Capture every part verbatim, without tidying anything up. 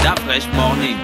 La Fresh Morning.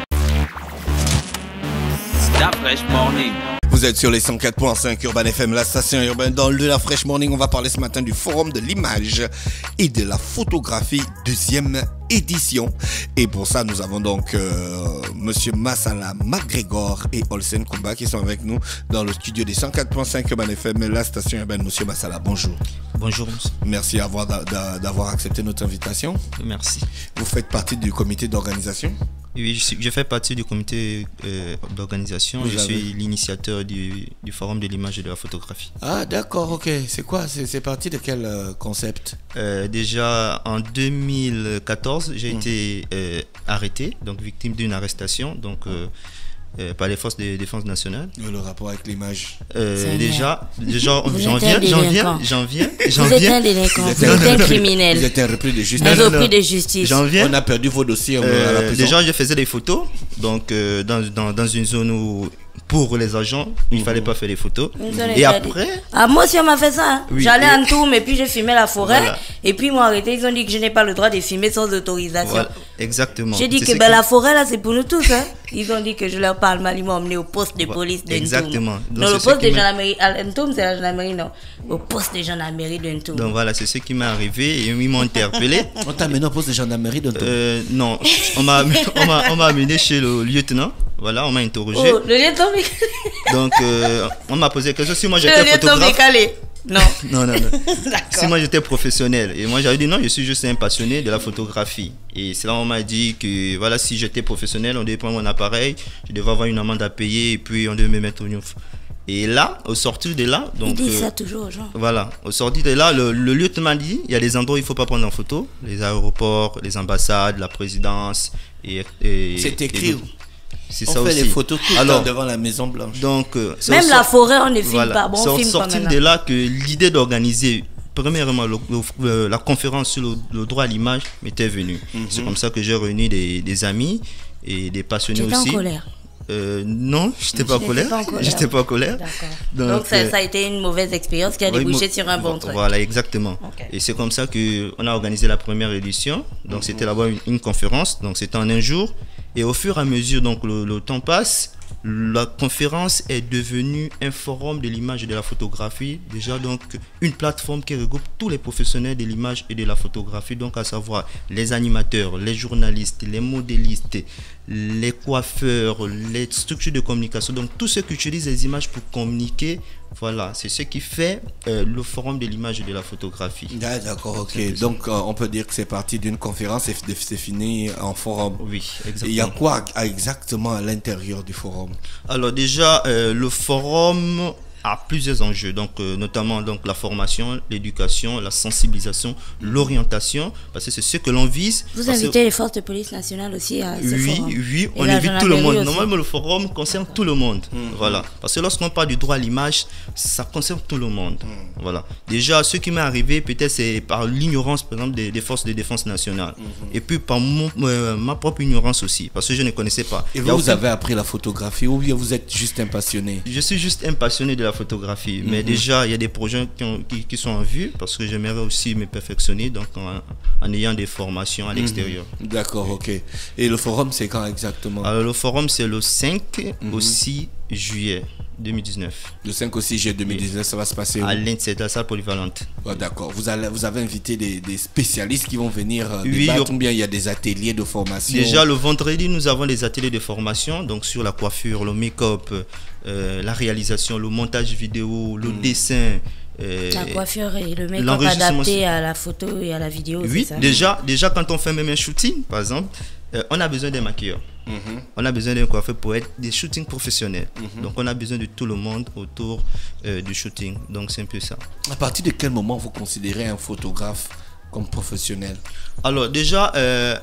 La Fresh Morning. Vous êtes sur les cent quatre point cinq Urban F M, la station urbaine. Dans le La Fresh Morning, on va parler ce matin du Forum de l'image et de la photographie, deuxième édition. Et pour ça, nous avons donc euh, Monsieur Massala McGregor et Olsen Kumba qui sont avec nous dans le studio des cent quatre point cinq Urban F M, la station urbaine. Monsieur Massala, bonjour. Bonjour. Merci d'avoir, d'avoir accepté notre invitation. Merci. Vous faites partie du comité d'organisation? Oui, je, suis, je fais partie du comité euh, d'organisation. Je avez... suis l'initiateur du, du Forum de l'image et de la photographie. Ah d'accord, ok. C'est quoi? C'est, c'est parti de quel euh, concept? euh, Déjà en deux mille quatorze, j'ai mmh. été euh, arrêté, donc victime d'une arrestation. Donc... Euh, Euh, par les forces de défense nationale. Le rapport avec l'image. Euh, déjà, déjà j'en viens, j'en viens, j'en viens, j'en viens. Vous êtes un Vous délinquant, êtes, vous êtes un criminel. Vous êtes un repris de justice. Un repris de justice. J'en viens. On a perdu vos dossiers euh, à la prison. Déjà, je faisais des photos, donc euh, dans, dans, dans une zone où pour les agents, il ne mmh. fallait pas faire des photos. Mmh. Et après... Ah, moi aussi, on m'a fait ça. Hein. Oui. J'allais en tour, mais puis j'ai filmé la forêt. Voilà. Et puis ils m'ont arrêté. Ils ont dit que je n'ai pas le droit de filmer sans autorisation. Voilà. Exactement. J'ai dit c'est que ben, qui... la forêt, là, c'est pour nous tous. Hein. Ils ont dit que je leur parle mal. Ils m'ont emmené au poste de police d'Entoum. Exactement. Donc, non, le poste de gendarmerie. Entoum, c'est la gendarmerie, non. Au poste de gendarmerie d'Entoum. Donc voilà, c'est ce qui m'est arrivé. Et ils m'ont interpellé. On t'a amené au poste de gendarmerie d'Entoum? euh, Non. On m'a amené chez le lieutenant. Voilà, on m'a interrogé. Oh, le lieutenant Donc, euh, on m'a posé quelque chose. Si moi j'étais photographe. Décalé. Non. non, non, non. Si moi j'étais professionnel. Et moi j'avais dit non, je suis juste un passionné de la photographie. Et c'est là on m'a dit que voilà, si j'étais professionnel, on devait prendre mon appareil, je devais avoir une amende à payer et puis on devait me mettre au neuf. Et là, au sortir de là, donc. Il dit euh, ça toujours aux gens. Voilà, au sortir de là, le, le lieutenant m'a dit il y a des endroits où il ne faut pas prendre en photo, les aéroports, les ambassades, la présidence. Et, et, c'est écrit. C'est on ça fait aussi. les photos tout Alors, le temps devant la Maison Blanche. Donc, euh, même la forêt, on ne filme voilà. pas. Bon, c'est on filme sortir de là que l'idée d'organiser, premièrement, le, le, la conférence sur le, le droit à l'image m'était venue. Mm-hmm. C'est comme ça que j'ai réuni des, des amis et des passionnés aussi. Tu étais en colère? euh, Non, je n'étais pas, pas en colère. J'étais pas en colère. Donc, Donc ça, euh, ça a été une mauvaise expérience qui a oui, débouché sur un bon truc. Voilà, exactement. Okay. Et c'est comme ça qu'on a organisé la première édition. Donc, mm-hmm. c'était là-bas une, une conférence. Donc, c'était en un jour. Et au fur et à mesure, donc le, le temps passe, la conférence est devenue un forum de l'image et de la photographie. Déjà, donc, une plateforme qui regroupe tous les professionnels de l'image et de la photographie, donc à savoir les animateurs, les journalistes, les modélistes, les coiffeurs, les structures de communication, donc tous ceux qui utilisent les images pour communiquer. Voilà, c'est ce qui fait euh, le forum de l'image et de la photographie. Ah, d'accord, ok. Donc, euh, on peut dire que c'est parti d'une conférence et c'est fini en forum. Oui, exactement. Il y a quoi exactement à l'intérieur du forum? Alors déjà, euh, le forum a plusieurs enjeux, donc euh, notamment donc la formation, l'éducation, la sensibilisation, l'orientation, parce que c'est ce que l'on vise. Vous invitez que... les forces de police nationales aussi à ce oui, forum? Oui, on invite tout le monde. Aussi. Normalement, le forum concerne tout le monde. Mmh. Voilà, parce que lorsqu'on parle du droit à l'image, ça concerne tout le monde. Mmh. Voilà. Déjà, ce qui m'est arrivé, peut-être, c'est par l'ignorance, par exemple, des, des forces de défense nationale, mmh. et puis par mon, euh, ma propre ignorance aussi, parce que je ne connaissais pas. Et vous, vous aucun... avez appris la photographie ou bien vous êtes juste un passionné? Je suis juste un passionné de la photographie, mais mm-hmm. déjà il y a des projets qui, ont, qui, qui sont en vue parce que j'aimerais aussi me perfectionner, donc en, en ayant des formations à l'extérieur. Mm-hmm. D'accord, ok. Et le forum c'est quand exactement? Alors le forum c'est le cinq mm-hmm. au six juillet deux mille dix-neuf. Le cinq au six juillet deux mille dix-neuf, oui. Ça va se passer où? À l'I N S E T, la salle polyvalente. Oh, d'accord. Vous, allez, vous avez invité des, des spécialistes qui vont venir euh, oui, débattre, ou bien il y a des ateliers de formation? Déjà le vendredi, nous avons des ateliers de formation, donc sur la coiffure, le make-up, euh, la réalisation, le montage vidéo, le mmh. dessin. Euh, la coiffure et le make-up adapté à la photo et à la vidéo. Oui, ça? déjà, déjà quand on fait même un shooting, par exemple, euh, on a besoin d'un maquilleur. Mm-hmm. On a besoin d'un coiffeur pour être des shootings professionnels. Mm-hmm. Donc on a besoin de tout le monde autour euh, du shooting. Donc c'est un peu ça. À partir de quel moment vous considérez un photographe comme professionnel? Alors déjà, euh,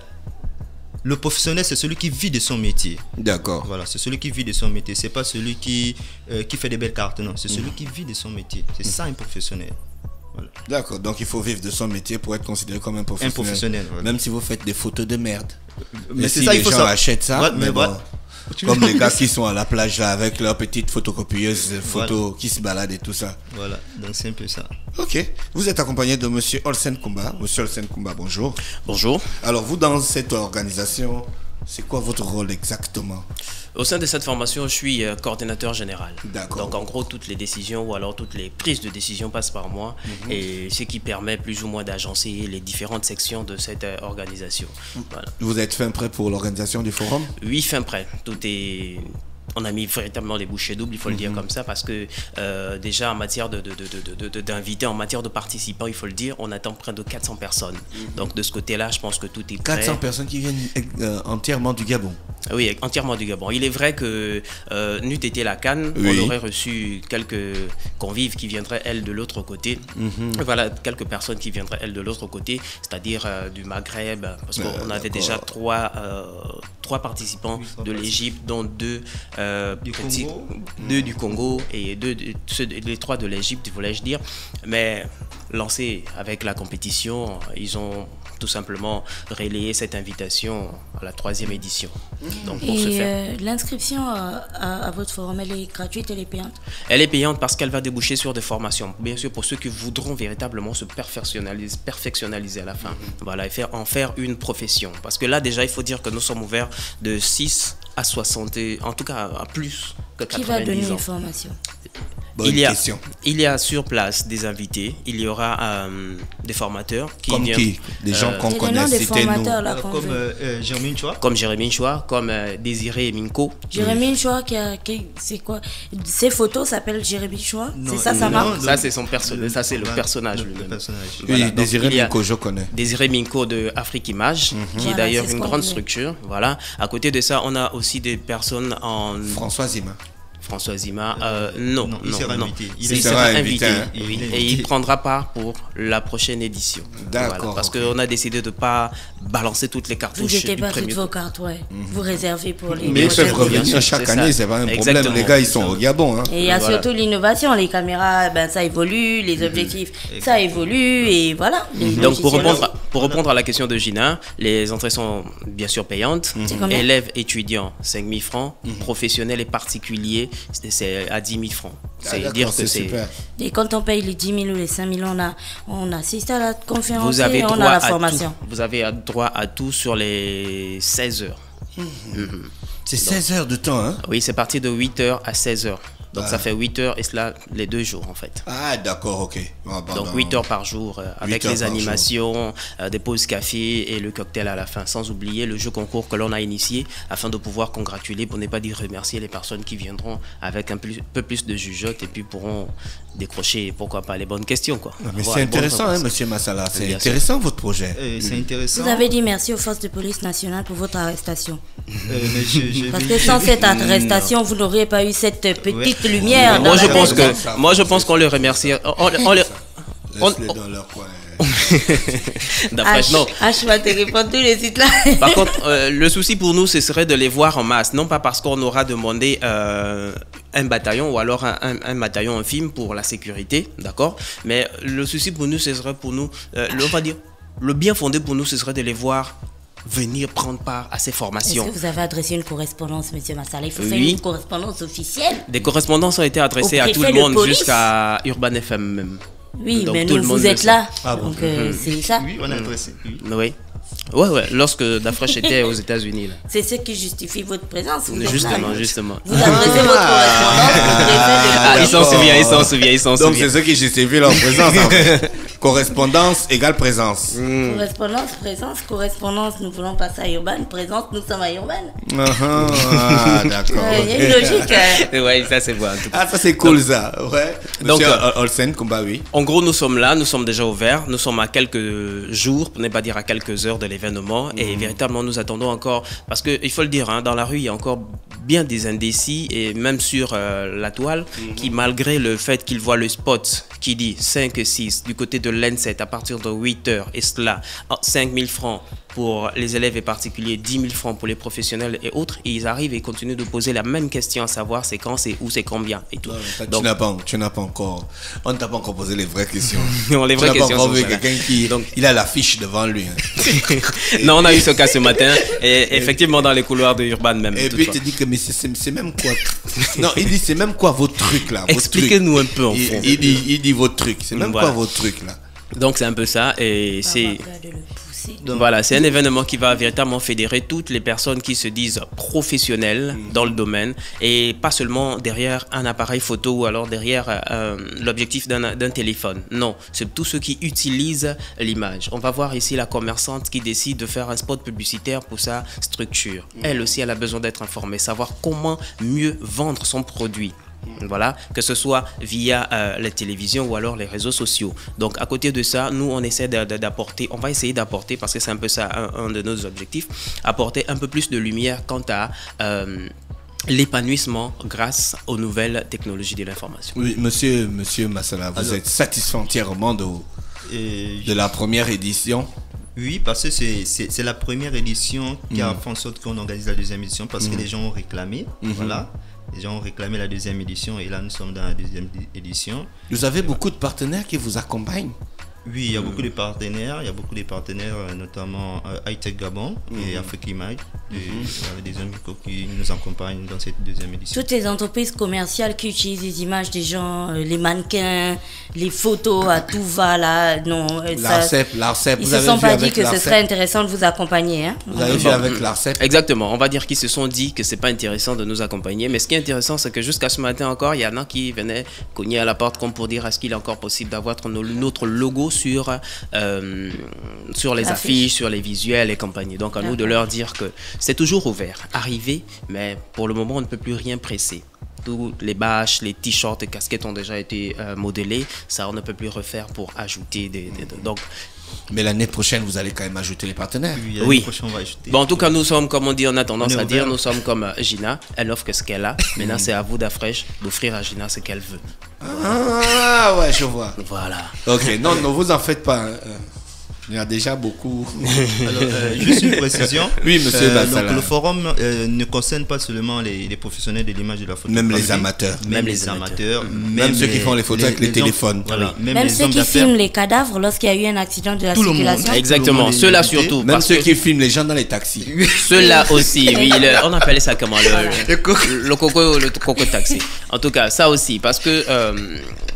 le professionnel c'est celui qui vit de son métier. D'accord. Voilà, c'est celui qui vit de son métier. C'est pas celui qui, euh, qui fait des belles cartes, non. C'est mm-hmm. celui qui vit de son métier. C'est mm-hmm. ça un professionnel. Voilà. D'accord, donc il faut vivre de son métier pour être considéré comme un professionnel. Un professionnel, voilà. Même si vous faites des photos de merde. Mais et c'est si ça, les il faut gens ça. achètent ça, ouais, mais, mais bon, ouais. Comme les gars qui sont à la plage là, avec leur petite photocopieuse photo voilà. qui se baladent et tout ça. Voilà, donc c'est un peu ça. Ok, vous êtes accompagné de monsieur Olsen Kumba. Monsieur Olsen Kumba, bonjour. Bonjour. Alors vous, dans cette organisation, C'est quoi votre rôle exactement? Au sein de cette formation, je suis euh, coordinateur général. D'accord. Donc en gros, toutes les décisions ou alors toutes les prises de décision passent par moi, mm-hmm. et ce qui permet plus ou moins d'agencer les différentes sections de cette euh, organisation. Voilà. Vous êtes fin prêt pour l'organisation du forum? Oui, fin prêt. Tout est... On a mis véritablement des bouchées doubles, il faut mm-hmm. le dire comme ça, parce que euh, déjà en matière de, de, de, de, de, d'invités, en matière de participants, il faut le dire, on attend près de quatre cents personnes. Mm-hmm. Donc de ce côté-là, je pense que tout est prêt. quatre cents personnes qui viennent euh, entièrement du Gabon. Oui, entièrement du Gabon. Il est vrai que euh, n'eût été la Cannes, oui. on aurait reçu quelques convives qui viendraient, elles, de l'autre côté. Mm-hmm. Voilà, quelques personnes qui viendraient, elles, de l'autre côté, c'est-à-dire euh, du Maghreb, parce qu'on euh, avait déjà trois, euh, trois participants oui, de l'Égypte, dont deux... Euh, du petits, Congo. deux du Congo et deux, ceux, les trois de l'Égypte, voulais-je dire. Mais lancés avec la compétition, ils ont tout simplement relayé cette invitation à la troisième édition. Donc, pour et ce faire. Euh, l'inscription à, à, à votre forum, elle est gratuite, elle est payante? Elle est payante parce qu'elle va déboucher sur des formations. Bien sûr, pour ceux qui voudront véritablement se perfectionnaliser, perfectionnaliser à la fin. Mm-hmm. Voilà, et faire, en faire une profession. Parce que là, déjà, il faut dire que nous sommes ouverts de six à soixante, en tout cas à plus que quatre-vingt-dix ans. Qui va donner une formation? Bonne il y a, question. Il y a sur place des invités, il y aura euh, des formateurs qui comme viennent, qui des gens euh, qu'on connaît, c'était nous. Là, comme euh, Jérémy Choua, comme Jérémy Choua, comme euh, Désiré Minko. Jérémy Choua, qui a, qui, c'est quoi? Ses photos s'appellent Jérémy Choua. C'est ça, ça marque. Ça c'est son personnage, ça c'est le personnage lui-même. Voilà. Oui, Désiré Minko, je connais. Désiré Minko de Afrique Image, mm-hmm. qui est voilà, d'ailleurs une grande structure. Voilà. À côté de ça, on a aussi des personnes en François Zima. François Zima, euh, non, non, il sera non. invité. Il, il sera invité, hein. oui, et il prendra part pour la prochaine édition. D'accord. Voilà, parce okay. qu'on a décidé de ne pas balancer toutes les cartouches. Vous n'étiez pas toutes vos cartes, ouais. Mm-hmm. Vous réservez pour les. Mais ils peuvent revenir chaque année, c'est pas un problème. Exactement. Les gars, ils sont au Gabon. Hein. Et il y a voilà. surtout l'innovation, les caméras, ben ça évolue, les objectifs, mm-hmm. ça évolue, et voilà. Mm-hmm. Donc pour répondre, à, pour répondre à la question de Gina, les entrées sont bien sûr payantes. Mm-hmm. Élèves, étudiants, cinq mille francs. Mm-hmm. Professionnels et particuliers, c'est à dix mille francs. C'est ah, dire que c'est super. Et quand on paye les dix mille ou les cinq mille, on, a, on assiste à la conférence, vous avez et on a la formation. Tout. Vous avez droit à tout sur les seize heures. Mmh. Mmh. C'est seize heures de temps, hein? Oui, c'est parti de huit heures à seize heures. Donc ah. ça fait huit heures et cela les deux jours en fait. Ah d'accord, ok. Ah, bon, donc huit heures par jour euh, avec les animations, euh, des pauses café et le cocktail à la fin. Sans oublier le jeu concours que l'on a initié afin de pouvoir congratuler, pour ne pas dire remercier les personnes qui viendront avec un plus, peu plus de jugeote et puis pourront décrocher, pourquoi pas, les bonnes questions. Quoi. Mais c'est intéressant, hein, monsieur Massala. C'est intéressant sûr. Votre projet. Euh, c'est intéressant. Vous avez dit merci aux forces de police nationales pour votre arrestation. Euh, mais je, je, Parce que sans cette arrestation, vous n'auriez pas eu cette petite ouais. lumière. Moi je, pense que, moi, je pense qu'on les remercie. On, on les, on, Laisse-les dans leur coin. D'après non. H va te répondre tous les sites là. Par contre, euh, le souci pour nous, ce serait de les voir en masse. Non pas parce qu'on aura demandé euh, un bataillon ou alors un, un, un bataillon infime pour la sécurité, d'accord. Mais le souci pour nous, ce serait pour nous, euh, le, on va dire, le bien fondé pour nous, ce serait de les voir venir prendre part à ces formations. Est-ce que vous avez adressé une correspondance, monsieur Massala? Il faut oui. faire une correspondance officielle. Des correspondances ont été adressées à tout le monde jusqu'à Urban F M même. Oui, donc, mais nous, vous êtes là. Ah bon. Donc, euh, mmh. c'est ça. Oui, on a adressé. Oui. oui. Ouais, ouais, lorsque Dafresh était aux États-Unis. C'est ce qui justifie votre présence. Vous justement, justement. Vous adressez votre correspondance. Ah, il s'en souvient, il s'en souvient, il s'en souvient. Donc, c'est ce qui justifie leur présence. En fait. Correspondance égale présence. Mm. Correspondance, présence, correspondance, nous voulons passer à Urban. Présence, nous sommes à Urban. Uh-huh. Ah, d'accord. Il y a une logique. Hein. Ouais, ça c'est bon. Ah, ça c'est cool, donc, ça. Ouais. Donc, euh, Olsen, combat, oui. En gros, nous sommes là, nous sommes déjà ouverts. Nous sommes à quelques jours, pour ne pas dire à quelques heures de l'événement. Mm. Et véritablement, nous attendons encore. Parce qu'il faut le dire, hein, dans la rue, il y a encore bien des indécis. Et même sur euh, la toile, mm-hmm. qui, malgré le fait qu'ils voient le spot qui dit cinq et six du côté de l'N sept à partir de huit heures, et cela, cinq mille francs pour les élèves et particuliers, dix mille francs pour les professionnels et autres, et ils arrivent et continuent de poser la même question, à savoir c'est quand, c'est où, c'est combien et tout. Non, donc, tu n'as pas, tu n'as pas encore, on ne t'a pas encore posé les vraies questions. Non, les vraies tu questions. Pas encore vu quelqu'un qui, donc, il a la fiche devant lui. Hein. Non, on a eu ce cas ce matin, et effectivement dans les couloirs de Urban même. Et puis il te dit que mais c'est même quoi. Non, il dit c'est même quoi vos trucs là. Expliquez-nous un peu en il, fond. Il dit, il dit vos trucs, c'est même voilà. Quoi vos trucs là. Donc c'est un peu ça et c'est. aussi. Donc, voilà, c'est un événement qui va véritablement fédérer toutes les personnes qui se disent professionnelles mmh. dans le domaine et pas seulement derrière un appareil photo ou alors derrière euh, l'objectif d'un téléphone. Non, c'est tous ceux qui utilisent l'image. On va voir ici la commerçante qui décide de faire un spot publicitaire pour sa structure. Mmh. Elle aussi, elle a besoin d'être informée, savoir comment mieux vendre son produit. Voilà, que ce soit via euh, les télévisions ou alors les réseaux sociaux. Donc à côté de ça, nous on essaie d'apporter, on va essayer d'apporter, parce que c'est un peu ça un, un de nos objectifs, apporter un peu plus de lumière quant à euh, l'épanouissement grâce aux nouvelles technologies de l'information. Oui, monsieur, monsieur Massala, vous alors, êtes satisfait entièrement de, euh, de la première édition? Oui, parce que c'est la première édition qui a mmh. fait en sorte qu'on organise la deuxième édition, parce mmh. que les gens ont réclamé. Mmh. Voilà. Les gens ont réclamé la deuxième édition et là nous sommes dans la deuxième édition. Vous avez beaucoup de partenaires qui vous accompagnent? Oui, il y a beaucoup de partenaires, il y a beaucoup de partenaires, notamment euh, Hightech Gabon mm-hmm. et Afrique Image, des, mm-hmm. des amis qui nous accompagnent dans cette deuxième édition. Toutes les entreprises commerciales qui utilisent les images des gens, euh, les mannequins, les photos à tout va là, non. L'ARCEP, l'ARCEP. Ils ne se sont pas dit que ce serait intéressant de vous accompagner. Hein? Vous avez vu avec l'ARCEP? Exactement, on va dire qu'ils se sont dit que c'est pas intéressant de nous accompagner, mais ce qui est intéressant, c'est que jusqu'à ce matin encore, il y en a qui venaient cogner à la porte comme pour dire est-ce qu'il est encore possible d'avoir notre logo sur, euh, sur les affiches, affiches, sur les visuels et compagnie. Donc à nous de leur dire que c'est toujours ouvert. Arrivez, mais pour le moment, on ne peut plus rien presser. Tous les bâches, les t-shirts et casquettes ont déjà été euh, modélés. Ça, on ne peut plus refaire pour ajouter des... des donc, mais l'année prochaine, vous allez quand même ajouter les partenaires. Oui. oui. Prochaine, on va ajouter. Bon, en tout cas, nous sommes, comme on dit, on a tendance on à dire, nous sommes comme Gina. Elle offre ce qu'elle a. Maintenant, c'est à vous d'Afresh d'offrir à Gina ce qu'elle veut. Ah ouais, je vois. Voilà. Ok, non, ne vous en faites pas. Hein. Il y a déjà beaucoup. Alors, euh, juste une précision. Oui, monsieur euh, Bassala. Donc, le forum euh, ne concerne pas seulement les, les professionnels de l'image et de la photo. Même les amateurs. Même, même les amateurs. Même, même ceux les, qui font les photos les, avec les, les téléphones. Voilà. Même, même ceux qui filment les cadavres lorsqu'il y a eu un accident de la tout circulation. Exactement. Ceux-là surtout. Même ceux qui filment les gens dans les taxis. Ceux-là aussi. Oui, le, on appelait ça comment le, le, le, coco, le coco taxi. En tout cas, ça aussi. Parce que... Euh,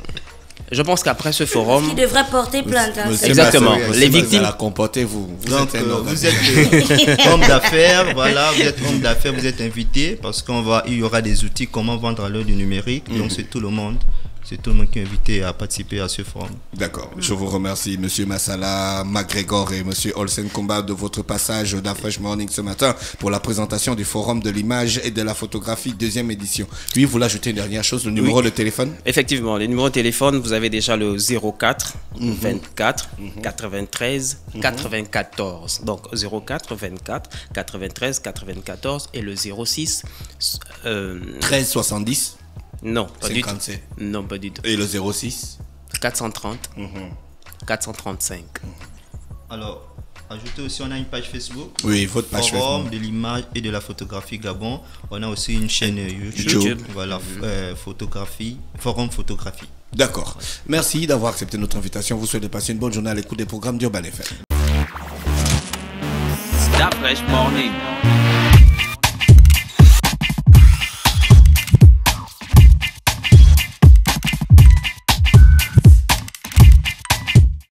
je pense qu'après ce forum... Qui devrait porter plainte. Hein. Exactement. Massala, les victimes... Comportez-vous. Vous, Donc, êtes, euh, vous êtes homme d'affaires, voilà, vous êtes homme d'affaires, vous êtes invité parce qu'on va, il y aura des outils comment vendre à l'heure du numérique. Mm-hmm. Donc, c'est tout le monde. C'est tout le monde qui est invité à participer à ce forum. D'accord. Je vous remercie, monsieur Massala, McGregor et monsieur Olsen Combat de votre passage d'Afresh Morning ce matin pour la présentation du forum de l'image et de la photographie deuxième édition. Puis, vous l'ajoutez une dernière chose, le numéro oui. de téléphone? Effectivement, le numéro de téléphone, vous avez déjà le zéro quatre mm-hmm. vingt-quatre mm-hmm. quatre-vingt-treize mm-hmm. quatre-vingt-quatorze. Donc, zéro quatre vingt-quatre quatre-vingt-treize quatre-vingt-quatorze et le zéro six euh, treize soixante-dix. Non, pas du tout. Non, pas du tout. Et le zéro six quatre cent trente mm-hmm. quatre cent trente-cinq. Mm-hmm. Alors, ajoutez aussi, on a une page Facebook. Oui, votre page Facebook. Forum de l'image et de la photographie Gabon. On a aussi une chaîne YouTube. YouTube. Voilà, mm-hmm. euh, photographie, Forum Photographie. D'accord. Merci d'avoir accepté notre invitation. Vous souhaitez passer une bonne journée à l'écoute des programmes d'Urban F M. D'Afresh Morning.